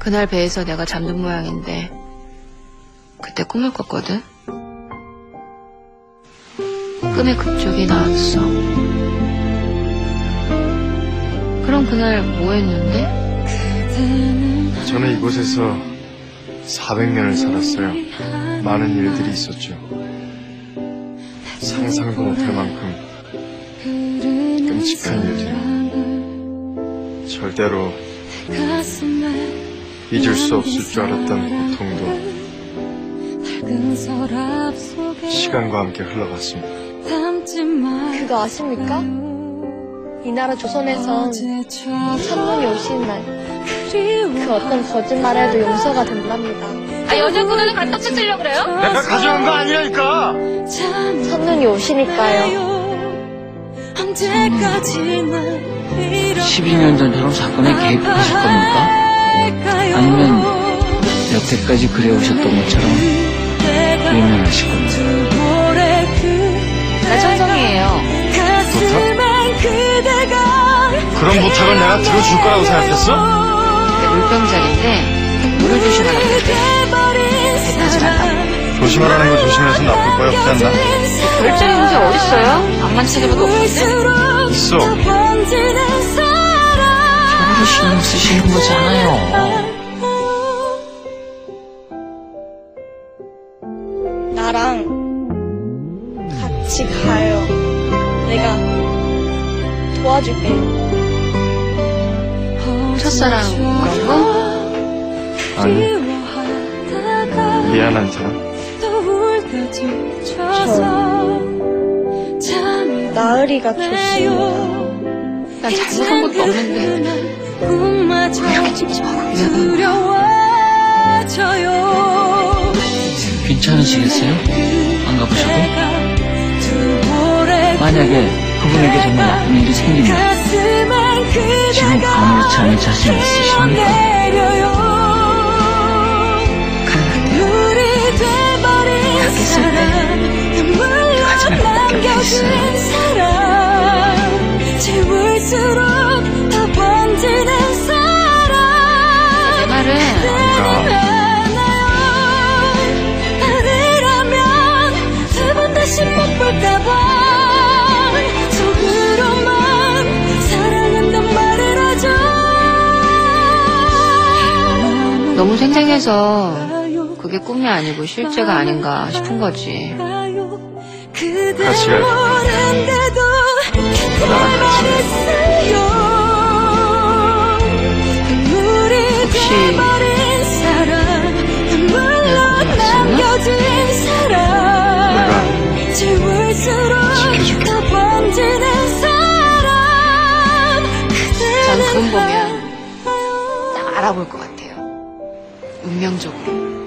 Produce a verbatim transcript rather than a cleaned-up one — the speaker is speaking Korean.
그날 배에서 내가 잠든 모양인데 그때 꿈을 꿨거든. 꿈에 극적이 나왔어. 그럼 그날 뭐 했는데? 저는 이곳에서 사백 년을 살았어요. 많은 일들이 있었죠. 상상도 못할 만큼 끔찍한 일들. 절대로 잊을 수 없을 줄 알았던 고통도 시간과 함께 흘러갔습니다. 그거 아십니까? 이 나라 조선에선 천년이 오시는 날 그 어떤 거짓말에도 용서가 된답니다. 아, 여자분을 갖다 쓰려고 그래요? 내가 가져온 거 아니라니까! 천년이 오시니까요. 십이 년 전처럼 사건에 개입하실 겁니까? 아니면 여태까지 그래오셨던 것처럼 외면하실 겁니까? 나 천성이에요. 부탁? 그런 부탁을 내가 들어줄 거라고 생각했어? 내 물병자리인데 물을 조심하라고 그래. 배 타지 말라고. 조심하라는 거 조심해서 나쁠 거야 없지 않나? 별자리 문제 어딨어요? 방만 찾아봐도 없는데? 있어. 서로 신경 쓰시는 거잖아요. 나랑 같이 가요. 내가 도와줄게요. 첫사랑 그런 거? 아니, 미안한 사람. 저 나으리가 좋습니다. 난 잘못한 것도 없는데 이렇게 찍지 마라. 괜찮으시겠어요? 안 가보셔도? 만약에 그분에게 정말 나쁜 일이 생기면 지금 아무렇지 않은 자신 있으십니까? 가겠을 때 가지를 못 껴있어요. 내 말은 너무 생생해서 그게 꿈이 아니고 실제가 아닌가 싶은 거지. 같이 가요. 나랑 같이 가요. 혹시 내가 꿈이 왔었나? 내가 지켜줄게. 전 그분 보면 딱 알아볼 것 같아요. 운명적으로.